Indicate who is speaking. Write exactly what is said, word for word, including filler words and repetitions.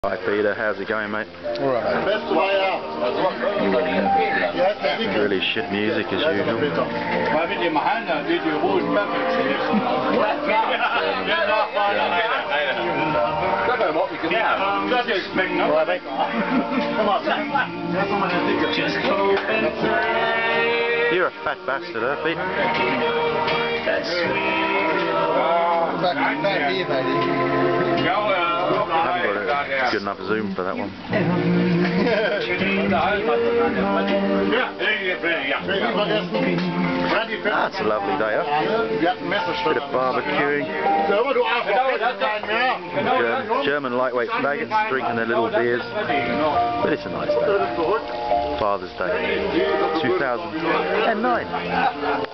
Speaker 1: Hi Peter, how's it going, mate?
Speaker 2: Alright, mate.
Speaker 1: Really shit music as usual. You're a fat bastard, huh, Pete?
Speaker 2: That's back, back here, matey.
Speaker 1: I haven't got a good enough zoom for that one. Ah, it's a lovely day up. Bit of barbecuing. German, German lightweight faggots drinking their little beers. But it's a nice day. Father's Day two thousand nine.